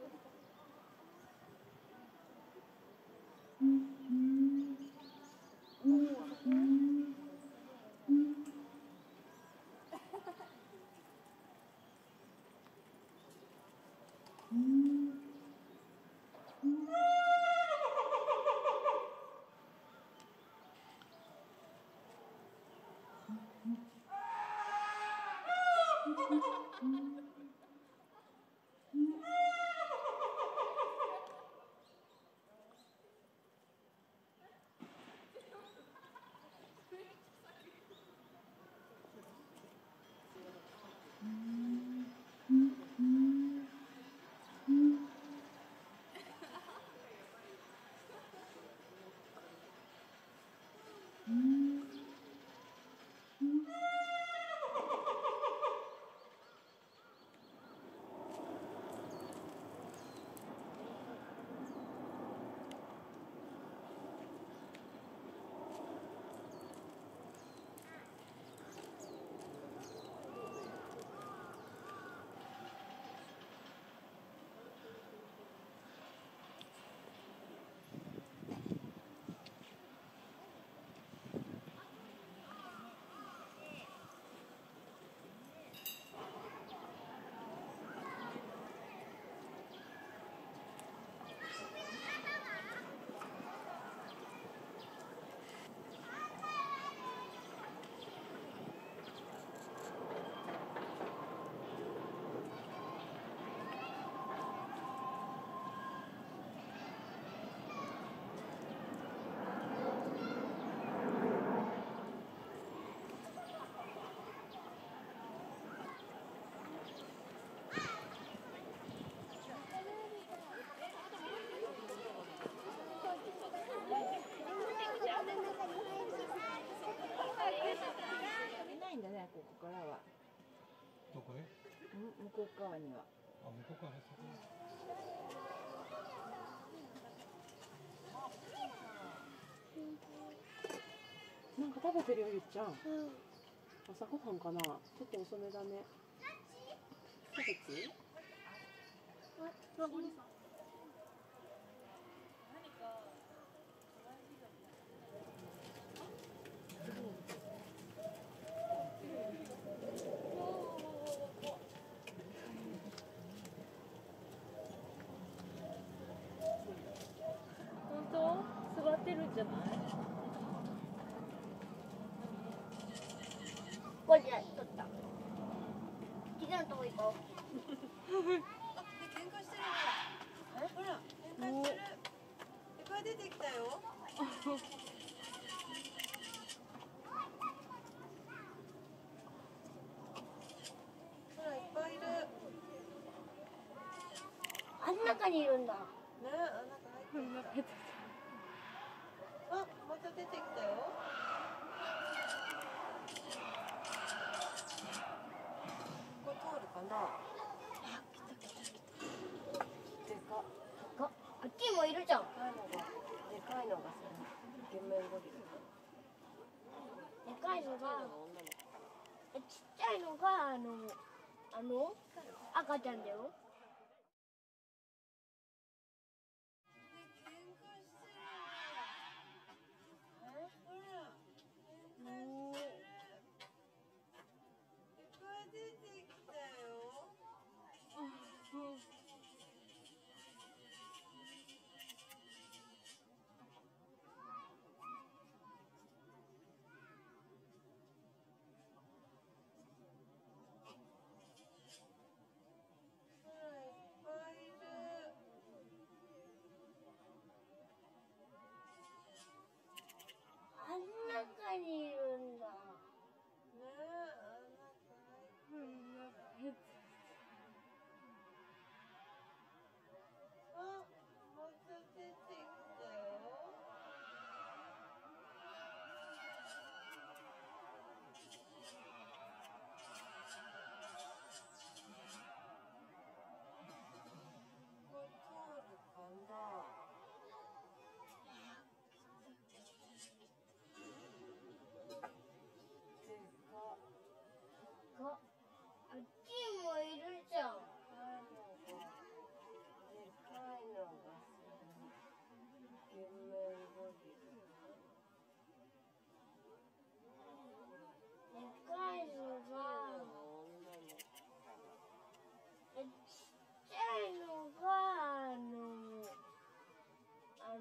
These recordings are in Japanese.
ここからは。 どこへ？ 向こう側には。 あ、向こうからそこ。 なんか食べてるよ、ゆっちゃん。朝ごはんかな。ちょっと遅めだね。キャベツ？本当？座ってるんじゃない？ これで取った。次のとこ行こう。 喧嘩してるほら。ほら、喧嘩してる。いっぱい出てきたよ。ほら、いっぱいいる。 あん中にいるんだ。 ね、あ、なんか入ってきた。あ、また出てきたよ。ここ通るかな。 あ、来た来た来た。 でか。 あっちもいるじゃん。 でかいのがさ、イケメンゴリラ。 でかいのが、ちっちゃいのが赤ちゃんだよ。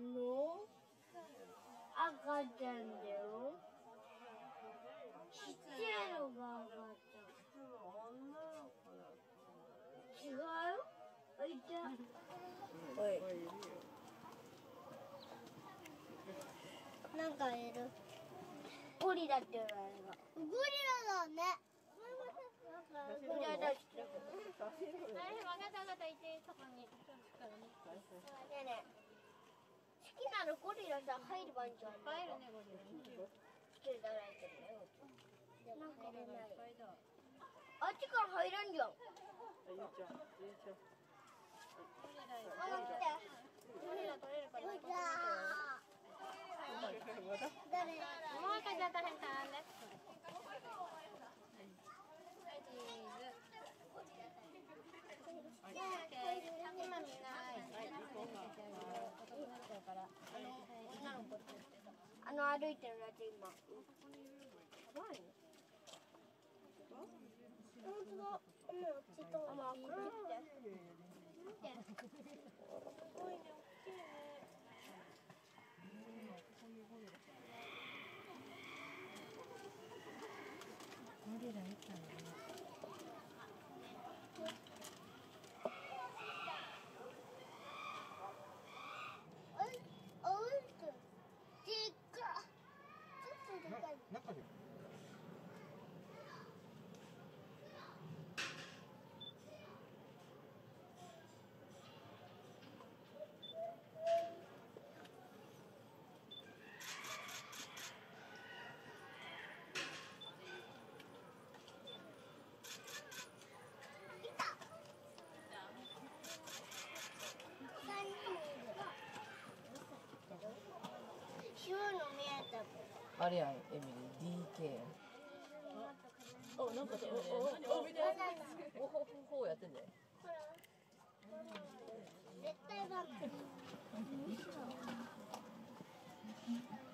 赤ちゃんだよ。ちっちゃいのが赤ちゃん。違うよ。いた。 おい。 なんかいる。ゴリラって言われるが。ゴリラだね。ゴリラだしてる。 写真撮る。 わかったわかった。いてそこに。ねえねえ。好きなのゴリラさ入る番じゃん。入るねゴリラ。来ていただいてるね。でも入れない。あっちから入らんじゃん。 ゆうちゃん、ゆうちゃん。 あの来て。ゴリラ取れるかな。誰？もう一回じゃ大変だね。今みんな歩いてるやつ今。本当だ。ちょっとこっち来て。すごいね、大きいね。 ゴリラみたいな。 中で。 あれやん、エミリー DK やん。お、なんか見て。ほうやってんで。 絶対バック。